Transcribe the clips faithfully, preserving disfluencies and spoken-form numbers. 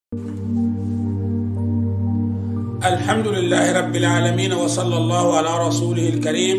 الحمد لله رب العالمين، وصلى الله على رسوله الكريم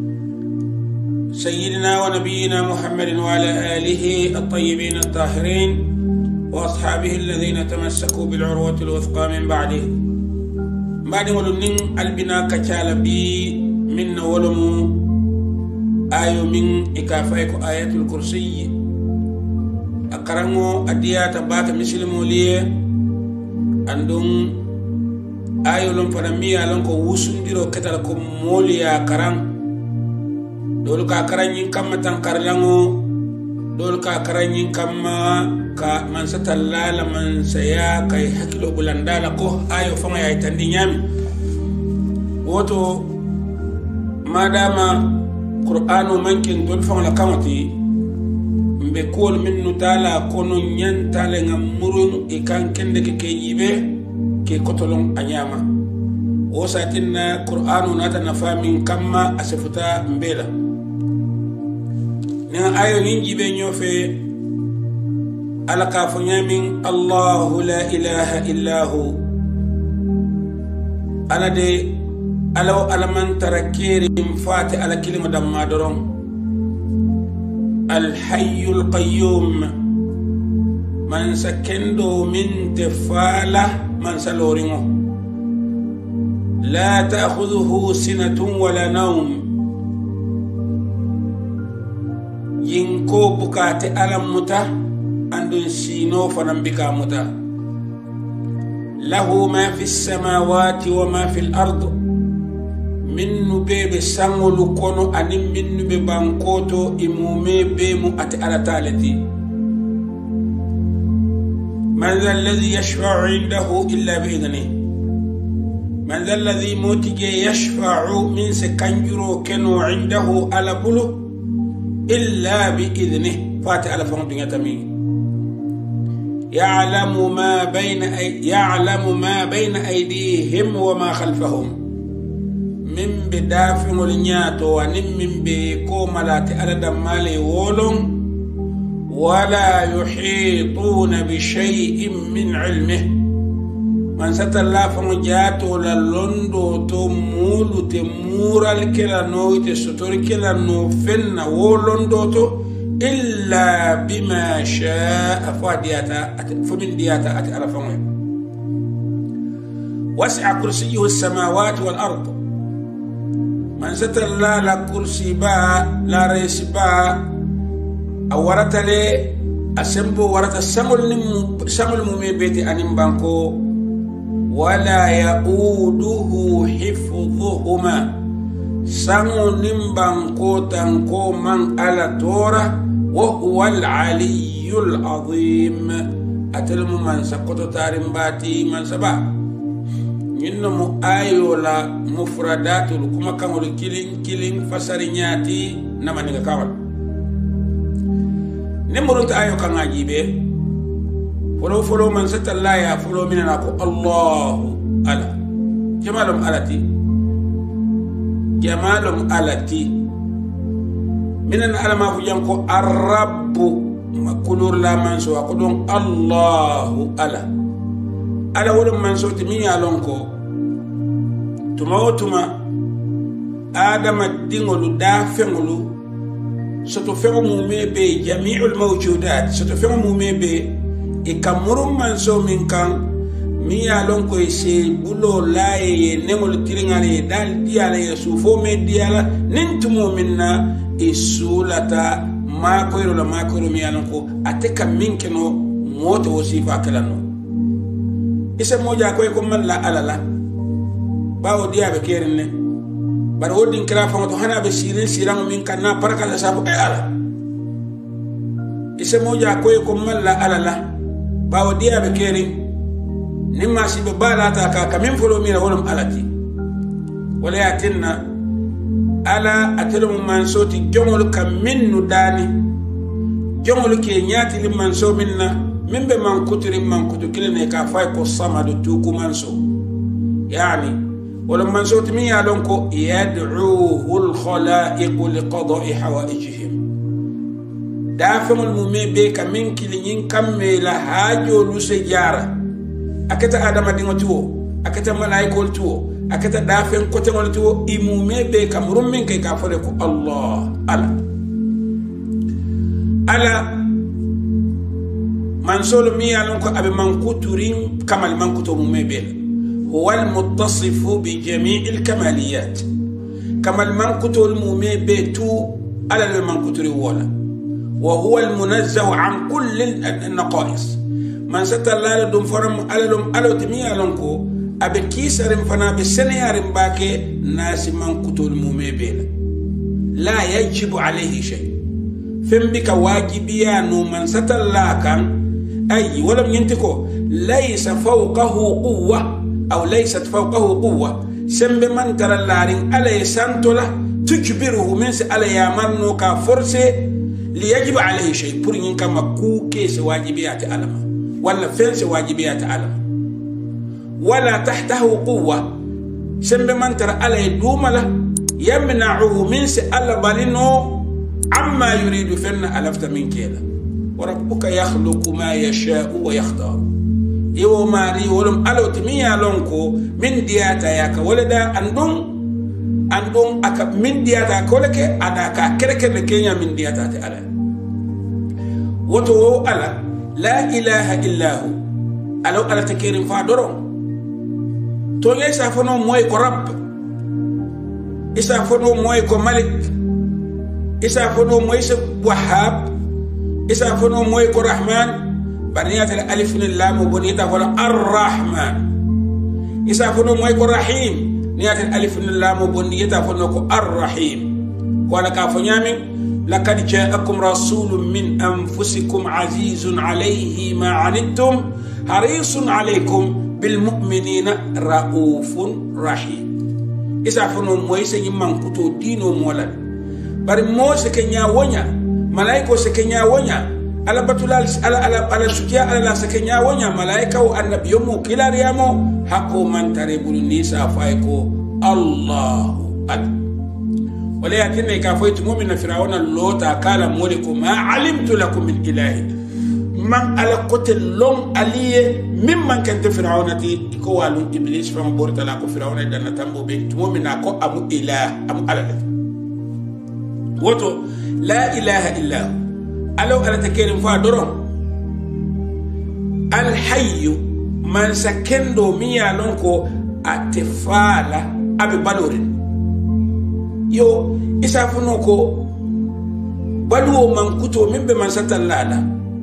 سيدنا ونبينا محمد وعلى آله الطيبين الطاهرين وأصحابه الذين تمسكوا بالعروة الوثقى من بعده. بعد ولنين البنا كتال بي من ولمو آيو من إكافيك آية الكرسي أقرمو أديات بات مسلمو لي أندون ayo lon fana miya lon ko wusundiro ketal ko moliya karan dol ka karanyin kamma tan karlango dol ka karanyin kamma ka man satallala man saya kay hakilo bulandala ko ayo fanga ya tandi nyami woto madama qur'anu mankin dol fanga kamati mbe kol minnu tala kono nyantale ngamurun e kan kende ke yibe ke kotolong anyama o satinna qur'anu nata nafamin kamma asifuta mbela na ayo ninjibe nyofe alaka funyamin Allahu la ilaha illahu alade alaw alaman tarakirim fati ala kilima damma doron al hayyul qayyum man sakendo min tefala من سلورينو لا تأخذه سنة ولا نوم ينكو بكات ألم متا أندن سينو فنبكا متا له ما في السماوات وما في الأرض من بيب سانغو لكونو أني من ببانكوتو إمومي بيمو أتألا تالتي من ذا الذي يشفع عنده إلا بإذنه من ذا الذي موتجي يشفع من سكنجرو كنو عنده على بلو إلا بإذنه فاتح على فهم دنيا تمين يعلم ما بين أي... يعلم ما بين أيديهم وما خلفهم من بدافع النياتو ونم من بكو ملات على دمالي وولون ولا يحيطون بشيء من علمه من ستلا فمجاتو للندو تمول تمور الكلانو تستور كلانو فن ولندو تو إلا بما شاء فدياتا فمن دياتا أتعرفون وسع كرسيه السماوات والأرض من ستلا لا كرسي با لا ريس با أورت لي أسمبو ورت السمل نم سمل ممي بيتي أنيم بانكو ولا يؤوده حفظهما سمو نم بانكو تنكو من على تورا وهو العلي العظيم أتلم من سقط تارم باتي من سبا إنما آيو لا مفردات لكما كانوا كيلين كيلين فسرينياتي نما نيجا كاول نمرت آيو كان عجيبه فلو فلو من ست الله يا فلو من أكو الله ألا جمالهم ألتي جمالهم ألتي من أنا ما فيانكو الرب كلور لا منسو أقولون الله ألا ألا ولم منسو تمي ألونكو تما وتما آدم الدينولو دافعولو ستفهم مبي جميع الموجودات ستفهم مبي إكمرم من سو من كان ميا لونكو يسي بلو لاي نمول تيرينغالي دال ديالا يسوفو مي ديالا ننتمو منا إسولتا ما كويرو لا ما كويرو ميا لونكو أتكا منكنو موت وصيفا كلانو إسا موجا كوي كمان لا ألا لا باو ديا بكيرن bar wodin kala fango hana be sirin sirango min kanna paraka la sabu e ala ise moja koy ko malla ala la bawo dia be kerin nimma sibe bala ta ka kamin folo mira wolum alati wala yatinna ala atelum man soti jomol kam minnu dani jomol ke nyati lim man so minna mimbe man kutri man kutu kilene ka fay ko samadu tu ku man so yani ولما نسوت ميا لونكو يدعوه الخلائق لقضاء حوائجهم دافع الممي بيك من كلين كمل هاجو لسجارة akata adama dingo tuwo akata malaikol tuwo akata dafen kote ngol tuwo imume be kamrum min kay ka fole ko Allah ala ala man solo mi alon ko abe man kuturin kamal man kuto mume be huwa al-muttasifu bi jami' al-kamaliyat kamal man kuto mume be tu ala man kuturi wala wa huwa al-munazzah an kull an-naqais man satalla dum forum ala dum aloti mi alon ko abe kisarim fana be seneyarim bake nasi man kuto mume be la yajibu alayhi shay fembika wajibiya no man satalla kan أي ولم ينتكو ليس فوقه قوة أو ليست فوقه قوة سنب من ترى اللارين ألا يسانتولا تجبره من سألا يامنو كفرسي ليجب عليه شيء برين كما كوكي سواجبيات ألم ولا فين سواجبيات ألم ولا تحته قوة سنب من ترى ألا يدوم له يمنعه من سألا بالينو عما يريد فن ألفت من كيلا وربك يخلق ما يشاء ويختار يو ماري ولم ألو تميا لونكو من دياتا ياكا ولدا أندون أندون أكا من دياتا كولك أداكا كرك لكينيا من دياتا تألا وتو ألا لا إله إلا هو ألو ألا تكيرين فادرون تو يسافنو مويكو رب يسافنو مويكو ملك يسافنو مويسو وحاب إذا فنو مويكو رحمن بنيات الألف اللام بنيتا فلا الرحمن إذا فنو مويكو رحيم نيات الألف اللام بنيتا فنوكو الرحيم ولا كافنيامين لقد جاءكم رسول من أنفسكم عزيز عليه ما عنتم حريص عليكم بالمؤمنين رؤوف رحيم إذا فنو مويسا يمان كتو دينو مولا بر موسى كنيا ونيا malaiko sekenya wonya ala batulal ala ala ala sukia ala la sekenya wonya malaika wa annabiyomu kilariyamo hako mantare bulunisa faiko Allahu akbar wala yatinna ka faitu mu'mina fir'auna lota kala mulikum ma alimtu lakum min ilahi man ala kotel long aliye mimman kante fir'auna ti ko walu iblis fam bortala ko fir'auna dan tambo be mu'mina ko amu ilah amu ala woto لا إله إلا هو ألو ألا تكيرم فادرون الحي من سكندو ميا لونكو أتفالا أبي بالورين يو إسافنوكو بلو من كتو من بمن ستلالا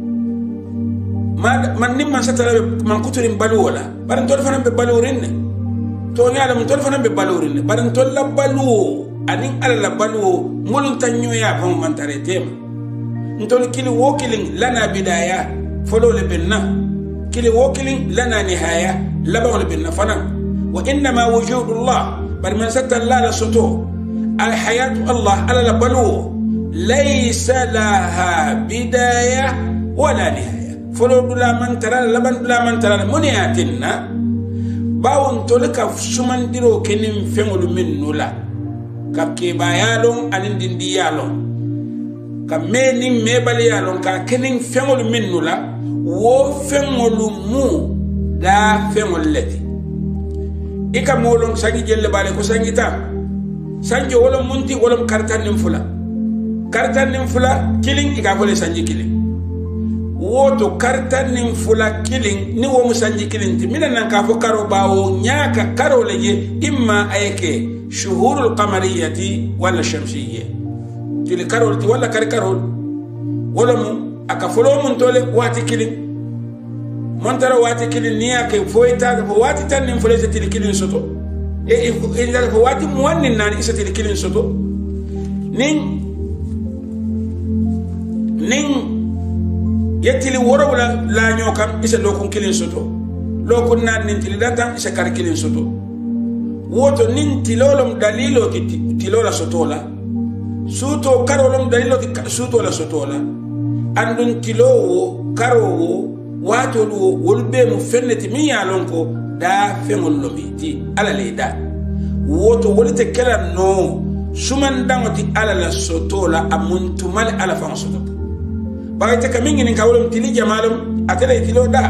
ما من نم ستلا من كتو بلولا برن تول فنان ببالورين توني على من تول فنان ببالورين برن تول بلو anin ala balu mulun tanyo ya fam mantare tema ntol kili wokilin lana bidaya folo le benna kili wokilin lana nihaya labaw le benna fana wa inna ma wujudullah bar man satalla la soto al hayatu allah ala balu laysa laha bidaya wala nihaya folo dula man tara laban dula man tara muniyatinna bawon tolka sumandiro kenin fengolu minnula ka kebayalon anin dindiyalon ka menin mebaliyalon ka kenin fengol minnula wo fengolu mu da fengol leti ika molon sangi jelle bale ko sangita sanjo wolon munti wolon kartan nim fula kartan nim fula killing ika fole sanji killing woto kartan nim fula killing ni wo musanji killing ti minan ka fo karo bawo nyaaka karo leje imma ayeke شهور القمرية ولا الشمسية تلي كارول ولا كاري كارول ولا مو أكفلو من تولي واتي كيلين من ترى واتي كيلين نيا كي فويتا فواتي تاني فلسة تلي كيلين سوتو إيه إذا فواتي موانين ناني إسا تلي كيلين سوتو نين نين يتلي ورا ولا لا نيوكام إسا لوكم كيلين سوتو لوكم نان نتلي داتا إسا كاري كيلين سوتو woto nin tilolom dalilo ki tilola sotola suto karolom dalilo ki sutola sotola andun tilowo karowo wato do wolbe mu fenneti mi yalonko da fengol lomiti ala leda woto wolite kala no suman dangoti ala la sotola amuntu mal ala fam sotola bagate kamingi nin kawlom tili jamalom atele tilo da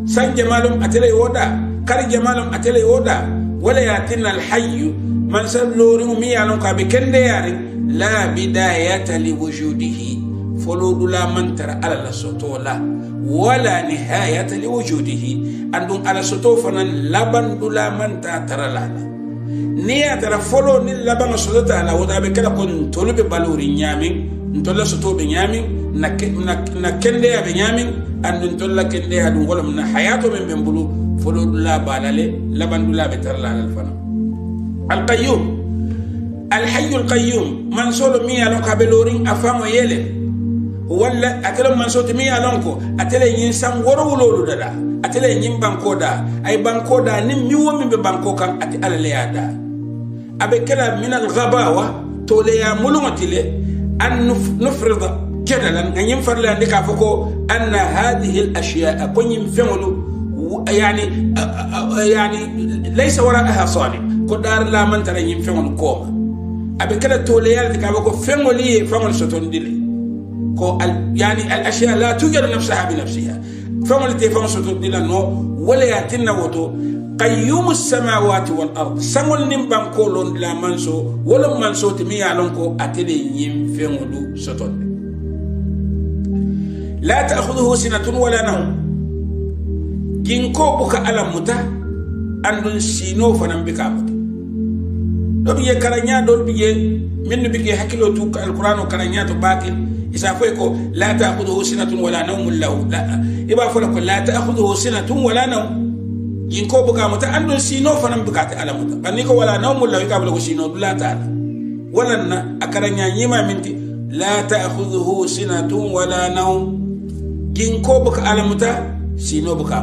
san jamalum atele yoda kar jamalum atele yoda wala yatina alhayy man sallori mi yalon ka be kende yari la bidayata li wujudihi folo dula man tara ala la sotola wala nihayata li wujudihi andun ala soto fanan laban dula man ta tara lala niya tara folo ni laban sotota ala wada be kala kon tolube balori nyamin ntolla soto be nyamin na na kende ya be nyamin andun tolla kende ya dun wala na hayato men ben bulu folo dula balale laban dula be tara lala fana al qayyum al hayy al qayyum man solo mi alon ka be lorin afamo yele walla atele man soti mi alonko atele yin sam woro wulolu dada atele yin banko da ay banko da ni mi wo mi be banko kan ati alale yada abe kala min al ghabawa to le ya mulumatile an nufrida jadalan ngin farla ndika foko anna hadhihi al ashya kun yin femulu yani yani laysa waraaha salih ko dar la man tara yin femulu ko abe kala to le ya ndika foko femuli famul sotondile ko يعني الاشياء لا توجد نفسها بنفسها فمن تفهم صوت ديلانو ولا ياتنا وتو قيوم السماوات والارض سمول نيم بانكولون لا منسو ولا منسو تمي يالونكو اتلي يم فمولو صوتون لا تاخذه سنه ولا نوم جينكو بوكا على متا اندون سينو فنم بكامت دو بيي كارانيا دول بيي من بيي حكيلو تو القران كارانيا تو باكي إسافيكو لا تأخذه سنة ولا نوم له لا إبا فلكو لا تأخذه سنة ولا نوم ينكو بكا متى أندون سينو فنم بكات على متى بنيكو ولا نوم له يقابله سينو لا تعالى ولن أكرنيا يما منتي لا تأخذه سنة ولا نوم ينكو بكا على متى سينو بكا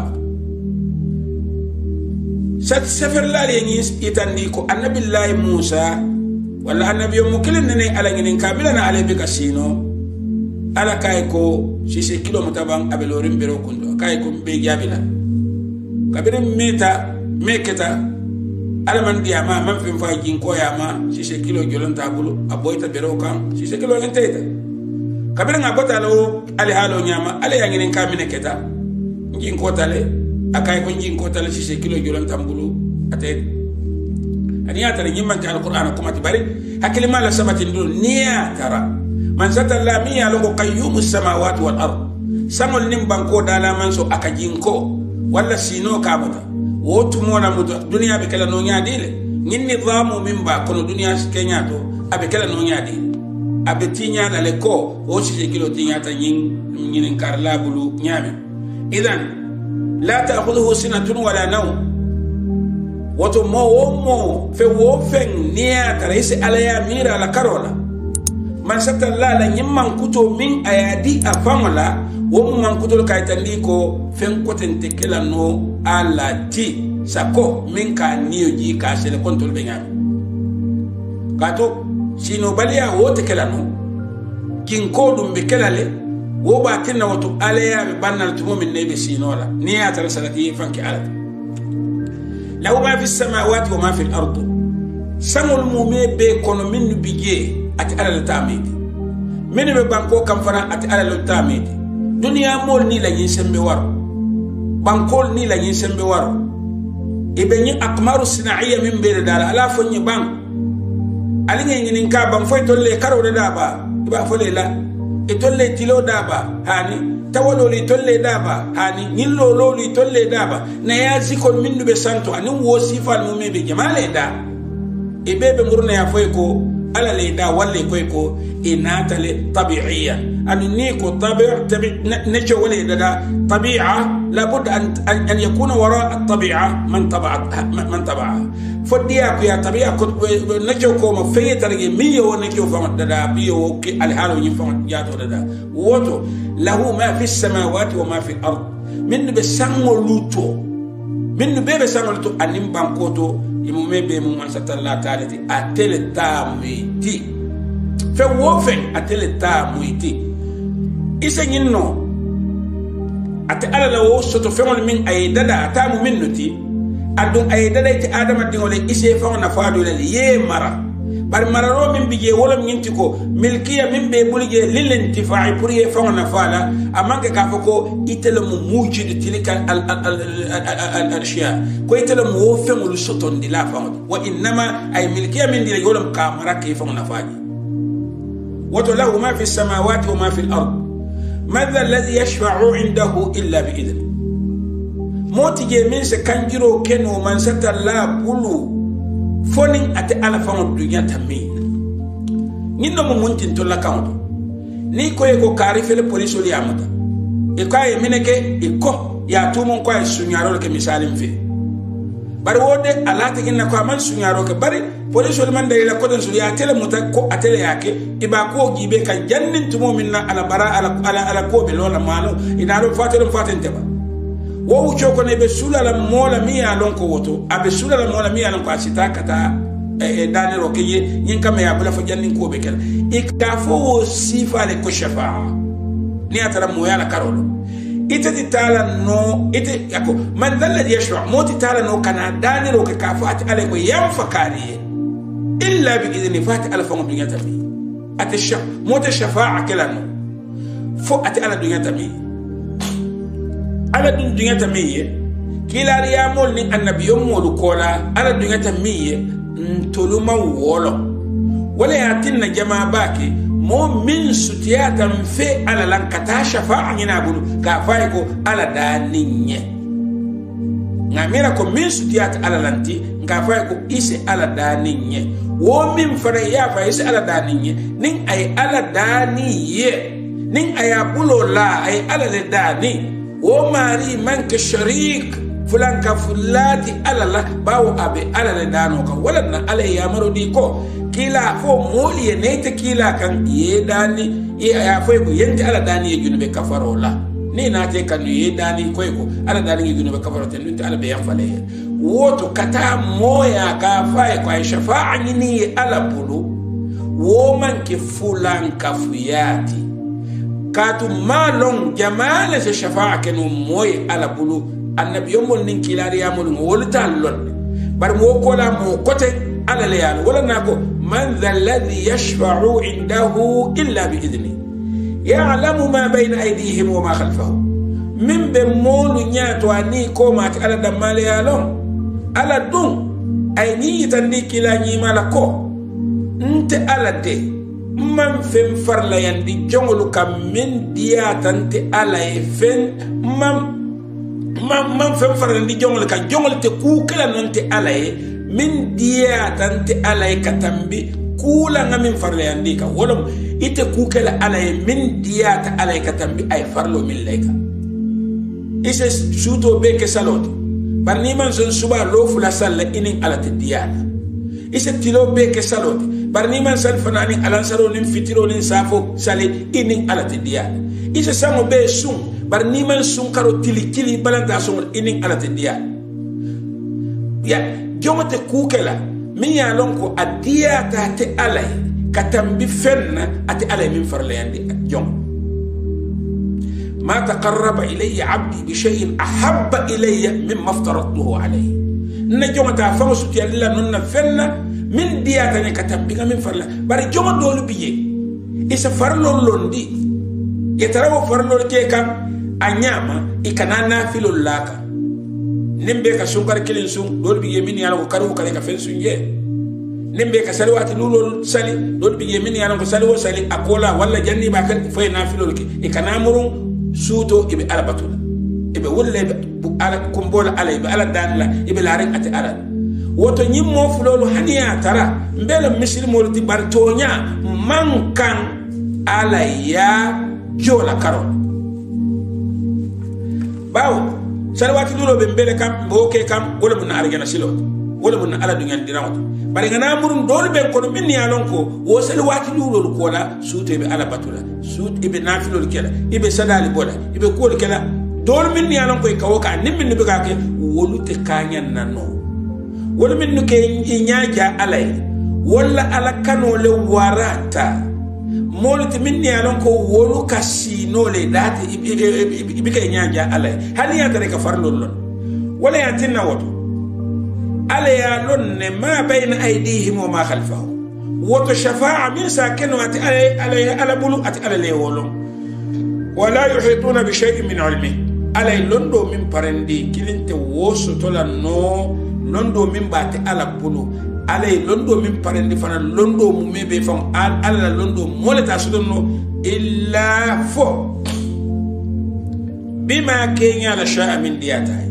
متى سفر لا ينيس يتنديكو النبي الله موسى ولا النبي مكلن نني على نين كابلنا على بك سينو ala kayko sise kilomita bang abelorim bero kundo kayko be yabila kabire meta meketa ala man diama man fim fa jinko yama sise kilo jolonta bulu aboyta bero kan sise kilo lenteta kabire ngabota lo ali halo nyama ale yanginen kamine keta jinko tale akay ko jinko tale sise kilo jolonta bulu ate aniya tare nyimman ta alquran kuma tibari hakili mala sabati ndul niya tara man satalla mi yalongo qayyum as-samawati wal ard samol nim banko dala man so akajinko wala sino kabata wotu mona muto dunia be kala no nyaadile nin nizamu mimba kono dunia kenya to abe kala no nyaadi abe tinya la leko o ci kilo tinya ta nyin nyin karla bulu nyame idan la ta'khudhuhu sinatun wala nawm woto mo mo fe wo fen nia karaisi alaya mira la karola man satalla la nyimman kuto min ayadi afamala wo man kuto kaytandi ko fen kotente kala no ala ti sako min ka niyoji ka sele kontol be ngam kato sino baliya wo te kala no kin ko dum be kala le wo ba tinna woto alaya be bannal tumo min nebe sinola ni ya tar salati fanki ala law ma fi samawati wa ma fi al-ard samul mume be kono min bije ati ala tamidi meni be banko kam fana ati ala tamidi dunia mol ni la yin sembe war bankol ni la yin sembe war ibe ni akmaru sinaiya min be dala ala fonyi bank ali ngi nin ka bam foy tolle karo da ba iba fole la e tolle tilo daba hani tawalo li tolle daba hani nyillo lo li tolle daba na ya zikol min be santo ani wo sifal mu me be jamale da e bebe murna ya foy ko ala le da walle koy ko inatale tabi'iyan an niko tabi' tabi nacho wale da tabi'a labud an an yakuna wara at-tabi'a man taba'a man taba'a fodiya ko ya tabi'a ko nacho ko ma feye targe miyo wona ko fama da biyo ki alhalu yin fama ya to da woto lahu ma fi samawati wa ma fi al-ard min be sango luto min be be sango luto anim bankoto imume be mu man satalla ta'ala atele tamiti fe wo fe atele tamiti isa nyinno ate ala la wo soto fe mon min ay dada atamu minnuti adun ay dada ti adama dingole ise fa na faado le ye mara bar mararo min bije wala minti ko milkiya min be bulje lil intifa'i pour ye fona fala amanke ka fako itele mu mujid tilika al al ashiya ko itele mu femul sotondi la fama wa inma ay milkiya min dire wala kamara ke fona faji wato lahu ma fi samawati wa ma fi al ard madha alladhi yashfa'u indahu illa bi idni moti je min se kanjiro keno man satalla bulu fonin ate ala fama dunya tammi ninno mo muntin to la kawdo ni ko e ko kari fele police oli amata e ko ay mineke e ko ya tumon ko ay sunyaro ke misalim fe bari wode alata ginna ko man sunyaro ke bari police oli man dai la ko den so ya tele muta ko atele yake iba ko gibe kan jannin tumo minna ala bara ala ala, ala ko be lola mano ina do fatelo fatente ba wo wucho ko ne be sulala mola mi ya lon ko woto abe sulala mola mi ya lon ko asita kata e dani ro keye nyin kam ya bula fo jannin ko be kel e ka fo sifa le ko shafa ni atara mo ya la karolo ite ti tala no ite yako man dalla yashfa moti tala no kana dani ro ka fo ati ale ko yam fakari illa bi idni fati ala fa dunya tami ati shaf moti shafa'a kelano fo ati ala dunya tami ala dunya tamiye kila riyamol ni annabiyum molu kola ala dunya tamiye ntoluma wolo wala yatinna jamaa baki mo min sutiyata mfe ala lan kata shafa'a nyina bulu ka fay ko ala daninye ngamira ko min sutiyata ala lanti nga fay ko ise ala daninye wo min fara ya fa ise ala daninye nin ay ala daniye nin ayabulo la ay ala le dani wo mari manke sharik fulan ka fulati ala la bawo abe ala le dano ka wala na ala ya maro di ko kila fo moli ye nete kila kan ye dani ye ya fo ko yente ala dani ye junube kafaro la ni na te kan ye dani ko ko ala dani ye junube kafaro te nte ala be ya fale woto kata moya ka fa ko ay shafa'a ni ala bulu wo man ke fulan ka fuyati katu malon jamala se shafa'a kenu moy ala bulu annabi yomol nin kilari yamol wol talon bar mo ko la mo kote ala layal wala nako man dha alladhi yashfa'u indahu illa bi idni ya'lamu ma bayna aydihim wa ma khalfahum min be molu nyato ani ko ma ala damale yalon ala dun ay ni tandi kilani mala ko nte ala de man fen farla yandi jongolu kam min dia tante ala e fen man man man fen farla yandi jongolu ka jongolu te ku kala nante ala e min dia tante ala e katambi kula nga min farla yandi ka wala ite ku kala ala e min dia ta ala e katambi ay farlo min leka ise suto be ke saloti bar ni man son suba lo fula salla inin ala te dia ise tilo be ke saloti bar ni man sal fanani alansaro nin fitiro nin safo sali inin ala te dia ise sango be sun bar ni man sun karo tili tili balanta sun inin ala te dia ya jongote kukela min ya lon ko adia ta te alay katambi fenna ate alay min farla yandi jong ma taqarraba ilayya abdi bi shay'in ahabba ilayya mimma aftaradtuhu alayhi na jongata fa suti alla nonna fenna min dia ta ne katambi min farla bari jongo dolu biye isa farlo londi yetarawo farlo ke kam anyama ikanana filul laka nimbe ka sunkar kilin sun dol bi yemini yalla ko karu kale ka fen sun ye nimbe ka sali wati lulol sali dol bi yemini yalla ko sali wo sali akola walla janni ba kan fay na filol ki e kana murun suto ibe alabatula ibe wulle bu ala kumbola ala ibe ala danla ibe larin ati ala woto nyim mo fulolu haniya tara mbele misir mo ti bartonya mankan ala ya jola karo bawo salawati dulo be mbele kam boke kam wala mun arjana silot wala mun ala dunyan dirawto bari ngana murun dol be ko min ya lon ko wo salawati dulo ko la sute be ala batula sut ibe nafilol kela ibe sadali bola ibe ko kela dol min ya lon ko ka woka nim min be ga ke wolu te kanyan nanno wala min ke nyaaja alay wala ala kano le warata molti minni alon ko wolu kasino le dati ibi kay nyaaja alay hali ya tare ka farlol lon wala ya tinna woto ala ya lon ne ma bayna aydihim wa ma khalfahum woto shafa'a min sa keno ati ala ala bulu ati ala le wolon wala yuhituna bi shay'in min ilmi ala londo min parandi kilinte woso tola no londo min bati ala bulu ala londo min parandi fana londo mu mebe fam ala londo moleta sudonno illa fo bima kenya la sha'a min diyata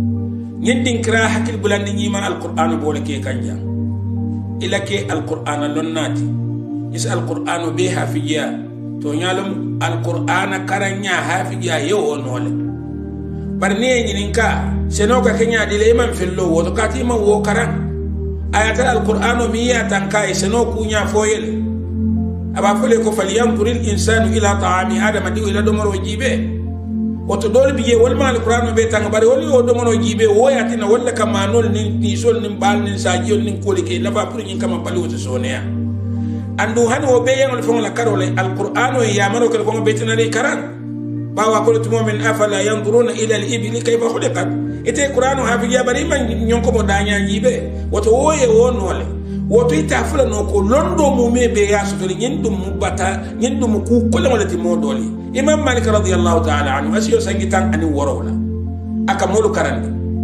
ñindin kra hakil bulandi ñima alqur'anu bole ke kanja ila ke alqur'ana lonnati is alqur'anu be hafiya to ñalum alqur'ana karanya hafiya yo onole bar ne ñinin ka seno ka kenya dile man fillo woto kati ma wo karan ayatal alqur'anu miya tankai seno kunya foyel aba fole ko falyanzuril insanu ila ta'ami adama di ila domoro jibe woto dole biye wal mal qur'an be tang bari wali o do mono jibe wo yatina walla kama nol ni ni sol ni bal ni saji on ni koli ke la fa pour ni kama bali woto soneya andu hani o be yangol fon la karole al qur'an o ya maro ko ko be tinale karan bawa ko to mu'min afala yanzuruna ila al ibli kayfa khuliqat ite qur'an o hafi ya bari man nyonko mo danya jibe woto wo ye wo nole woto ita fula no ko londo mu me be ya so to nyindum mu bata nyindum ku ko le wala ti mo doli imam malik radiyallahu ta'ala anhu asiyo sangitan ani worola aka molu karandi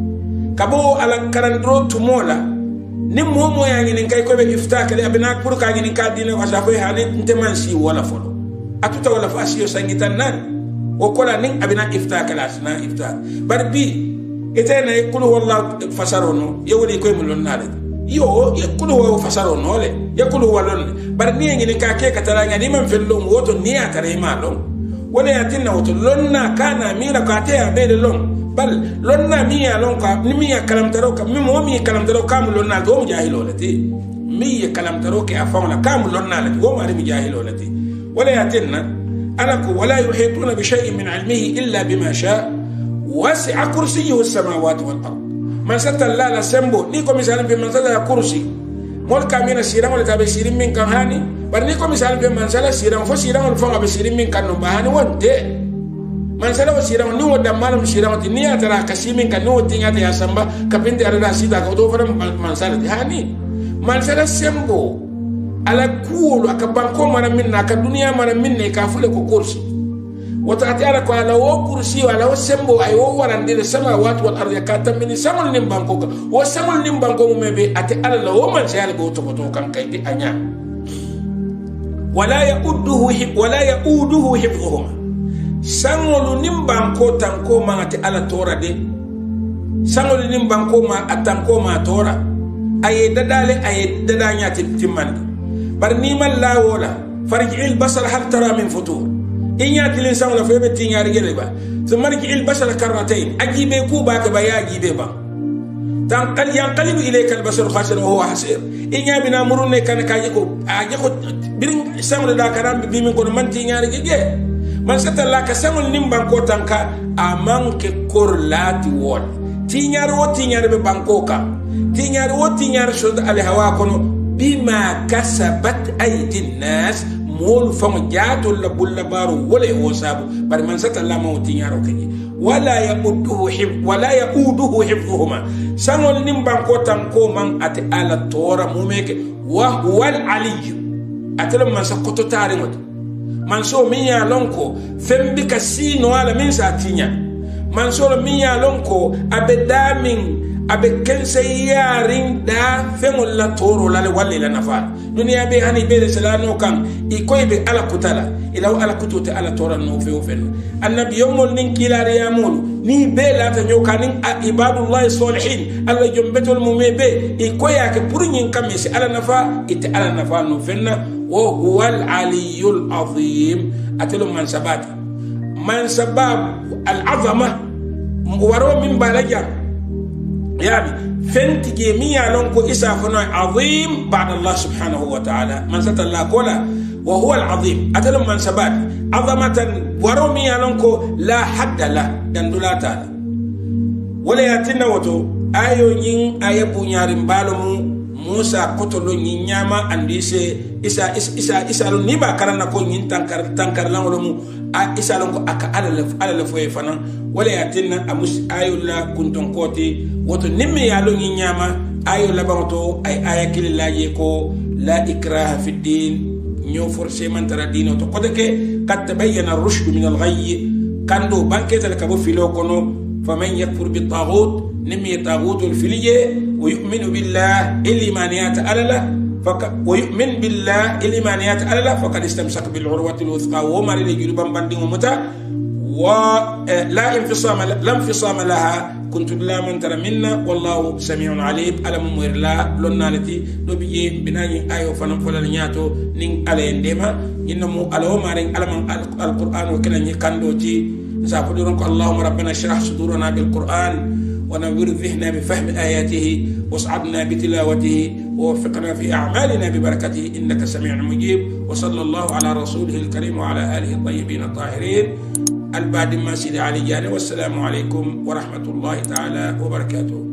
kabo ala karandro tumola ni momo yangi ni kay ko be iftakale abina pour ka ngi ka dina wasa ko hani nteman si wala folo atuta wala fa asiyo sangitan nan o kola nin abina iftakale asna iftak barbi etena yakulu wallahu fasarono yewli koy mulon nade yo yakulu wa fasarono le yakulu walon bar ni ngi ni ka ke kataranga ni man fello woto ni atare ma lon wala yatinna woto lonna kana mira ka te be de lon bal lonna miya lon ka ni miya kalam taro ka mi mo mi kalam taro kam lonna do mu jahilo lati mi kalam taro ke afon la kam lonna lati wo ma mi jahilo lati wala yatinna alaku wala yuhituna bi shay'in min ilmihi illa bima sha wasi'a kursiyyuhu as-samawati wal ard man satalla la sembo ni ko misalan bi man satalla kursi mol kamina sira mol tabe sirin min kan hani bar ni ko misal be man sala siran fo siran fo ngabe sirin min kan no bahani wonte man sala o siran ni wo damal siran ti ni atara kasimin kan no tinga ta samba kapinde ara sida ko do fara man sala ti hani man sala sembo ala kulu aka banko mara min na ka duniya mara min ne ka fule ko kursi wata atara ko ala wo kursi wala wo sembo ay wo warande samawati wal ardi ka tamini samul nim banko ka wo samul nim banko mo mebe ate ala wo man sala go to to kan kay di anya wala yauduhu wala yauduhu hifdhuhuma sangolu nimbanko tanko ma ati ala tora de sangolu nimbanko ma atanko ma tora ay dadale ay dadanya timman bar nimal la wala farji'il basar hal tara min futur inya tilin sangla febe tinyar gele ba thumarji'il basar karratayn ajibe ku ba ka ba ya ajibe ba tanqal yanqalibu ilayka al-basar khasir wa huwa hasir inya bina murune kan kaje ko aje ko birin sangla da karam bi min ko man tinyar gege man satalla ka sangol nimban ko tanka amanke korlati wol tinyar wo tinyar be bankoka tinyar wo tinyar shod al hawa kono bima kasabat aydin nas mol fam jaato la bulla baru wala wo sabu bar man satalla ma tinyar o kaji wala yauduhu hib wala yauduhu hifdhuhuma sangol nimban ko tanko man ati ala tora mumeke wa huwal aliy atlam man sakoto tare ngoto man so min ya lonko fembi ka sino ala min sa tinya man so min ya lonko abedamin abe kense yarin da femol la toro la walla la nafa dunia be hani be selano kan i koy be ala kutala ila ala kututa ala tora no fe ofen annabi yomol nin kilare ya mol ni be la ta nyokanin ibadullah salihin alla jombetol mumebe i koya ke purnyin kamisi ala nafa ite ala nafa no fenna وهو العلي العظيم أتلو من سبات من سباب العظمة ورو من بالجا يعني فنت جميع لونكو إسافنا عظيم بعد الله سبحانه وتعالى من ست الله كولا وهو العظيم أتلو من سبات عظمة ورو من لونكو لا حد له دندولا تعالى ولا يتنا وتو أيو ين أيبو نيارم بالمو Musa kotolo nyinyama andise isa isa isa isa lo niba karana ko nyin tankar tankar langolo mu a isa lo ko aka ala ala la foye fana wala yatinna amus ayulla kunton koti woto nimme ya lo nyinyama ayulla bamoto ay ayakilillaje ko لا إكراه في الدين نيو فرسي من ترى دينه تقدك قد تبين الرشد من الغي كندو بانكيت لكبو في لوكونو فمن يكفر بالطاغوت نمي طاغوت الفليه ويؤمن بالله الإيمانيات أللا فك ويؤمن بالله الإيمانيات أللا فقد استمسك بالعروة الوثقى وما للجلوب بندين ومتى ولا انفصام لا انفصام لها كنت لا من ترى منا والله سميع عليم ألم مير لا لونالتي نبي بناني أيو فنم فلان نياتو نين على اندما إنمو على ومارين ألم القرآن وكنا نكندوتي نسافدونك اللهم ربنا اشرح صدورنا بالقرآن ونور ذهننا بفهم آياته واسعدنا بتلاوته ووفقنا في أعمالنا ببركته إنك سميع مجيب وصلى الله على رسوله الكريم وعلى آله الطيبين الطاهرين البعد ما سيدي علي والسلام عليكم ورحمة الله تعالى وبركاته.